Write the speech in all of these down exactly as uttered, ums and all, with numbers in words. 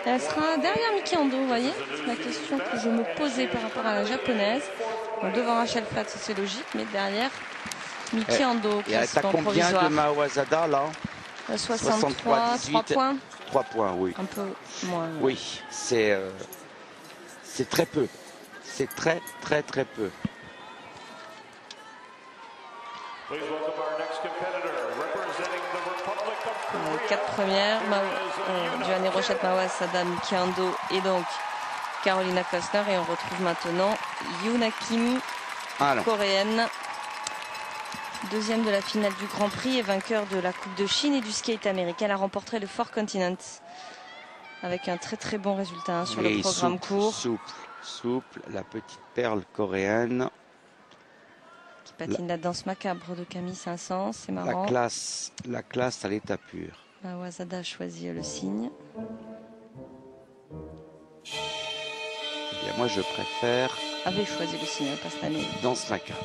Elle sera derrière Miki Ando, vous voyez. La question que je me posais par rapport à la japonaise. Donc devant Rachel Flatt, c'est logique, mais derrière Miki Ando. Et elle est à combien provisoire. de Mao Asada là? soixante-trois, trois points. trois points, oui. Un peu moins. Oui, c'est euh, c'est très peu. C'est très, très, très peu. Les quatre premières, euh, Johanny Rochette, Mao Asada, Miki Ando et donc Carolina Kostner. Et on retrouve maintenant Yuna Kim, ah coréenne. Deuxième de la finale du Grand Prix et vainqueur de la Coupe de Chine et du skate américain. Elle a remporté le Four Continents avec un très très bon résultat hein, sur oui, le programme souple, court. Souple, souple, la petite perle coréenne. Qui patine la, la danse macabre de Camille Saint-Saëns, c'est marrant. La classe, la classe à l'état pur. Mao Asada a choisi le signe. Eh bien, moi je préfère... Avait choisi le signe, pas cette année. Danse macabre.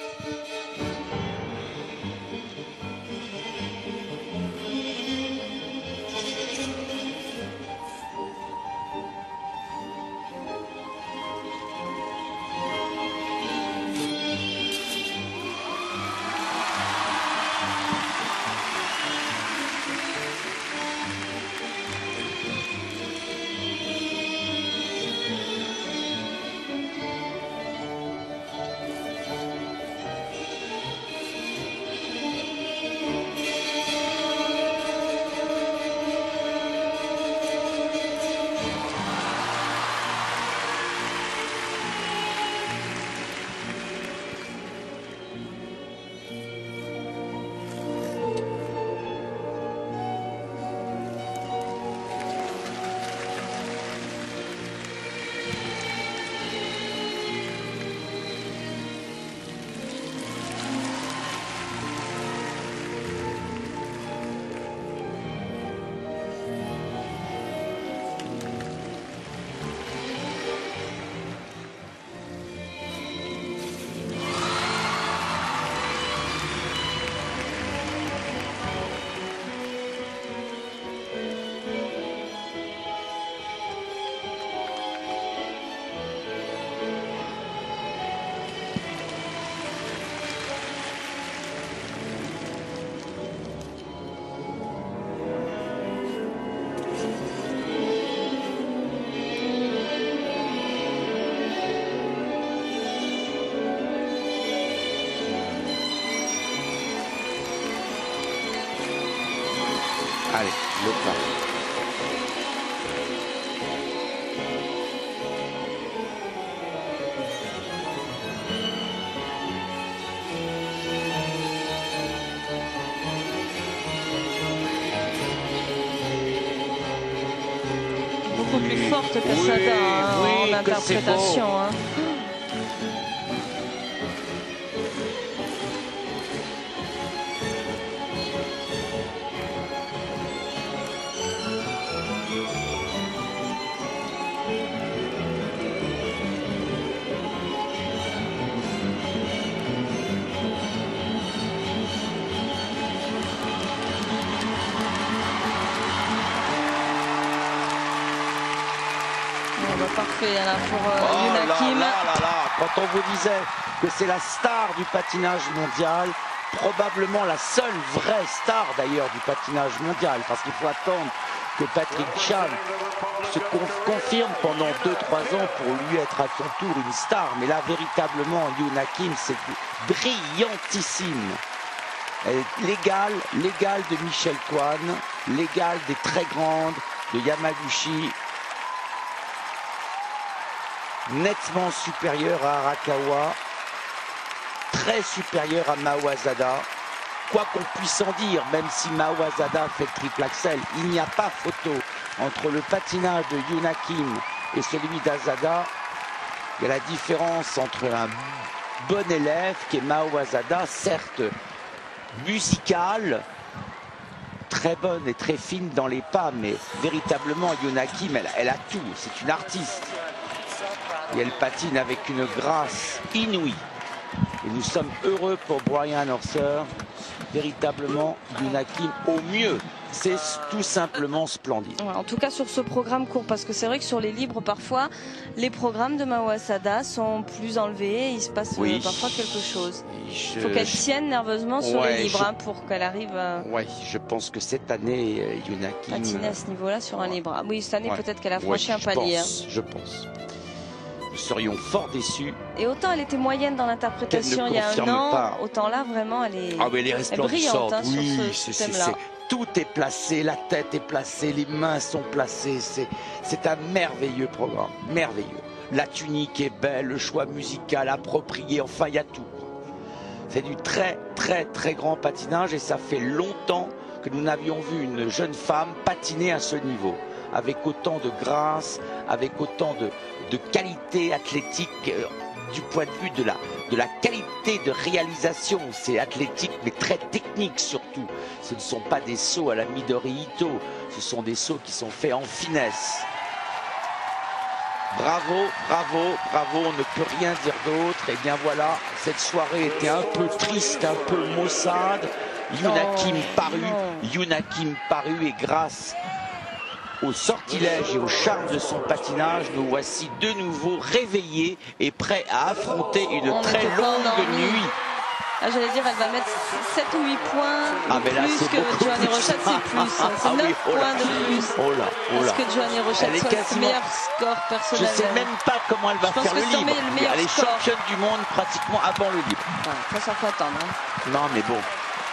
Allez, le pas. Beaucoup plus forte que oui, Sada hein, oui, en interprétation. Hein. Parfait là, pour euh, oh Yuna là, Kim. Là, là, là. Quand on vous disait que c'est la star du patinage mondial, probablement la seule vraie star d'ailleurs du patinage mondial, parce qu'il faut attendre que Patrick Chan se conf confirme pendant deux trois ans pour lui être à son tour une star. Mais là, véritablement, Yuna Kim, c'est brillantissime. L'égal, l'égal de Michelle Kwan, l'égal des très grandes de Yamaguchi. Nettement supérieur à Arakawa, très supérieur à Mao Asada. Quoi qu'on puisse en dire, même si Mao Asada fait le triple axel, il n'y a pas photo entre le patinage de Yuna Kim et celui d'Asada. Il y a la différence entre un bon élève qui est Mao Asada, certes musicale, très bonne et très fine dans les pas, mais véritablement Yuna Kim, elle, elle a tout, c'est une artiste. Et elle patine avec une grâce inouïe. Et nous sommes heureux pour Brian Orser véritablement Yuna Kim au mieux. C'est tout simplement splendide. Ouais, en tout cas sur ce programme court, parce que c'est vrai que sur les libres, parfois, les programmes de Mao Asada sont plus enlevés, il se passe oui. euh, parfois quelque chose. Il faut qu'elle tienne nerveusement sur ouais, les libres je... hein, pour qu'elle arrive à... Oui, je pense que cette année, euh, Yuna Kim... patiner à ce niveau-là sur un libre. Ah, oui, cette année, ouais. peut-être qu'elle a franchi ouais, un palier. Pense, hein. Je pense. Nous serions fort déçus. Et autant elle était moyenne dans l'interprétation il y a un an, pas. autant là, vraiment, elle est, ah, mais elle est resplendissante. Hein, oui, sur ce thème-là. Tout est placé, la tête est placée, les mains sont placées. C'est un merveilleux programme, merveilleux. La tunique est belle, le choix musical approprié, enfin il y a tout. C'est du très très très grand patinage et ça fait longtemps que nous n'avions vu une jeune femme patiner à ce niveau, avec autant de grâce, avec autant de, de qualité athlétique. Euh, du point de vue de la, de la qualité de réalisation, c'est athlétique mais très technique surtout. Ce ne sont pas des sauts à la Midori Ito, ce sont des sauts qui sont faits en finesse. Bravo, bravo, bravo, on ne peut rien dire d'autre. Et bien voilà, cette soirée était un peu triste, un peu maussade. Yuna Kim parut, Yuna Kim parut et grâce au sortilège et au charme de son patinage, nous voici de nouveau réveillés et prêts à affronter une on très longue nuit. Ah, j'allais dire, elle va mettre sept ou huit points ah, de là, plus que Johanny Rochette, c'est plus. C'est ah, neuf oui, oh points de plus. Oh là, oh là. Est-ce que Johanny Rochette soit quasiment... le meilleur score personnel? Je ne sais même pas comment elle va je faire le libre. Le elle est score. championne du monde pratiquement avant le libre. Ouais, ça, ça faut attendre. Hein. Non, mais bon.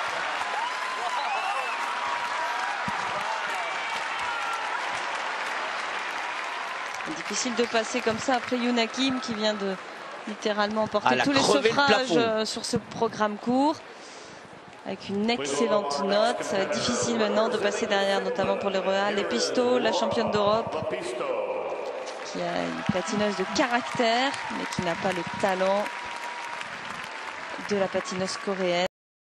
Difficile de passer comme ça après Yuna Kim qui vient de littéralement porter tous les suffrages le sur ce programme court avec une excellente note. Ça va être difficile maintenant de passer derrière, notamment pour les Royales. Les Pisto, la championne d'Europe, qui a une patineuse de caractère mais qui n'a pas le talent de la patineuse coréenne.